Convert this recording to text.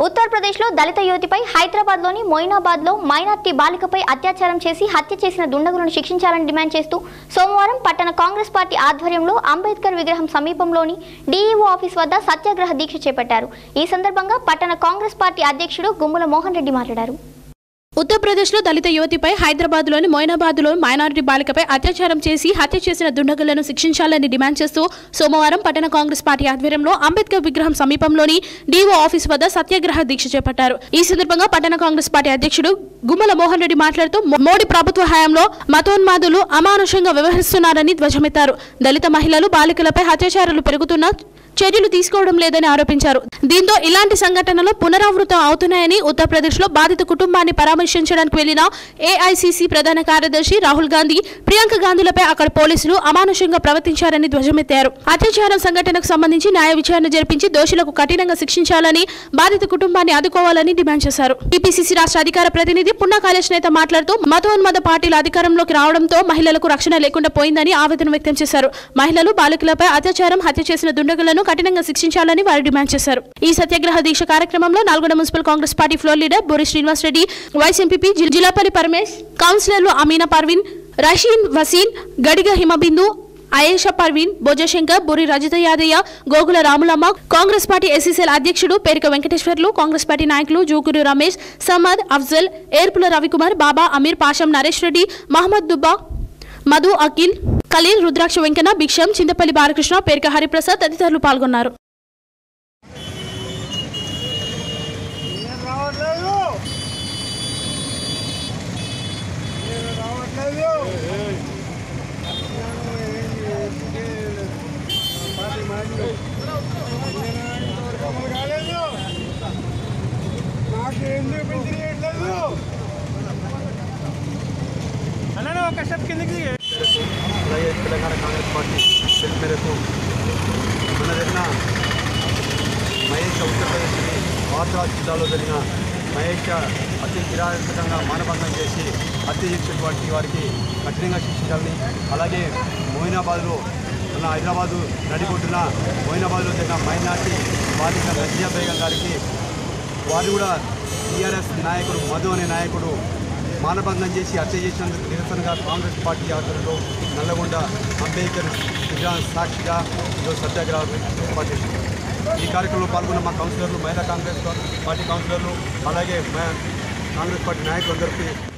ఉత్తరప్రదేశ్లో దళిత యువతిపై హైదరాబాద్లోని మొయినాబాద్లో మైనార్టీ బాలికపై అత్యాచారం చేసి హత్య చేసిన దుండగులను శిక్షించాలని డిమాండ్ చేస్తూ సోమవారం పట్టణ కాంగ్రెస్ పార్టీ ఆధ్వర్యంలో అంబేద్కర్ విగ్రహం సమీపంలోని డీఈఓ ఆఫీస్ వద్ద సత్యాగ్రహ దీక్ష చేపట్టారు. ఈ సందర్భంగా పట్టణ కాంగ్రెస్ పార్టీ అధ్యక్షుడు గుమ్మల మోహన్ రెడ్డి మాట్లాడారు. ఉత్తరప్రదేశ్లో దళిత యువతిపై హైదరాబాద్లోని మొయినాబాద్లో మైనారిటీ బాలికపై అత్యాచారం చేసి హత్య చేసిన దుండగులను శిక్షించాలని డిమాండ్ చేస్తూ సోమవారం పట్టణ కాంగ్రెస్ పార్టీ ఆధ్వర్యంలో అంబేద్కర్ విగ్రహం సమీపంలోని డీఓ ఆఫీస్ వద్ద సత్యాగ్రహ దీక్ష చేపట్టారు. ఈ సందర్భంగా పట్టణ కాంగ్రెస్ పార్టీ అధ్యక్షుడు గుమ్మల మోహన్ రెడ్డి మాట్లాడుతూ మోడీ ప్రభుత్వ హయాంలో మతోన్మాదులు అమానుషంగా వ్యవహరిస్తున్నారని ధ్వజమెత్తారు. దళిత మహిళలు బాలికలపై అత్యాచారాలు పెరుగుతున్న చర్యలు తీసుకోవడం లేదని ఆరోపించారు. దీంతో ఇలాంటి సంఘటనలు పునరావృతం అవుతున్నాయని ఉత్తరప్రదేశ్లో బాధిత కుటుంబాన్ని పరామర్శించడానికి వెళ్లిన ఏఐసీసీ ప్రధాన కార్యదర్శి రాహుల్ గాంధీ, ప్రియాంక గాంధీలపై అక్కడ పోలీసులు అమానుషంగా ప్రవర్తించారని ధ్వజమెత్తారు. అత్యాచారం సంఘటనకు సంబంధించి న్యాయ విచారణ జరిపించి దోషులకు కఠినంగా శిక్షించాలని, బాధిత కుటుంబాన్ని ఆదుకోవాలని డిమాండ్ చేశారు. టీపీసీసీ రాష్ట్ర అధికార ప్రతినిధి పున్నా కాళేష్ నేత మాట్లాడుతూ మతోన్మద పార్టీలు అధికారంలోకి రావడంతో మహిళలకు రక్షణ లేకుండా పోయిందని ఆవేదన వ్యక్తం చేశారు. మహిళలు, బాలికలపై అత్యాచారం, హత్య చేసిన దుండగులను కఠినంగా శిక్షించాలని వారు డిమాండ్ చేశారు. ఈ సత్యాగ్రహ దీక్ష కార్యక్రమంలో Nalgonda municipal Congress party floor leader Bori Srinivas Reddy, vice MPP Jillapalli Paramesh, కౌన్సిలర్లు అమీనా పర్వీన్, రషీన్ వసీన్, గడిగ హిమబిందు, అయేషా పర్వీన్, బోజశంకర్, బోరి రజిత యాదయ్య, గోగుల రాములమ్మ, కాంగ్రెస్ పార్టీ ఎస్సీసీఎల్ అధ్యక్షుడు పేరిక వెంకటేశ్వర్లు, కాంగ్రెస్ పార్టీ నాయకులు జూకూరి రమేష్, సమద్, అఫ్జల్, ఏర్పుల రవికుమార్, బాబా, అమీర్, పాషం నరేష్ రెడ్డి, మహమ్మద్ దుబ్బా, మధు, అఖిల్, ఖలీల్, రుద్రాక్ష వెంకన్న, భిక్షం, చింతపల్లి బాలకృష్ణ, పేరిక హరిప్రసాద్ తదితరులు పాల్గొన్నారు. తెలంగాణ కాంగ్రెస్ పార్టీ పిలుపు మేరకు మొన్న జరిగిన మహేష్ ఉత్తరప్రదేశ్లోని వార్తాల్ జిల్లాలో జరిగిన మహేష్ అతి కిరాతకంగా మానభంగం చేసి హత్య చేసినటువంటి వారికి కఠినంగా శిక్షించాలని, అలాగే మొయినాబాద్లో ఉన్న హైదరాబాదు నడిబొడ్డున మొయినాబాద్లో జరిగిన మైనార్టీ బాలిక రజియా బేగం గారికి వారు కూడా టీఆర్ఎస్ నాయకుడు మధు అనే నాయకుడు మానభంగం చేసి హత్య చేసినందుకు నిరసనగా కాంగ్రెస్ పార్టీ ఆధ్వర్యంలో నల్లగొండ అంబేద్కర్ విగ్రహం సాక్షిగా ఈరోజు సత్యాగ్రహం ఏర్పాటు చేసింది. ఈ కార్యక్రమంలో పాల్గొన్న మా కౌన్సిలర్లు, మహిళా కాంగ్రెస్ పార్టీ కౌన్సిలర్లు, అలాగే కాంగ్రెస్ పార్టీ నాయకులందరికీ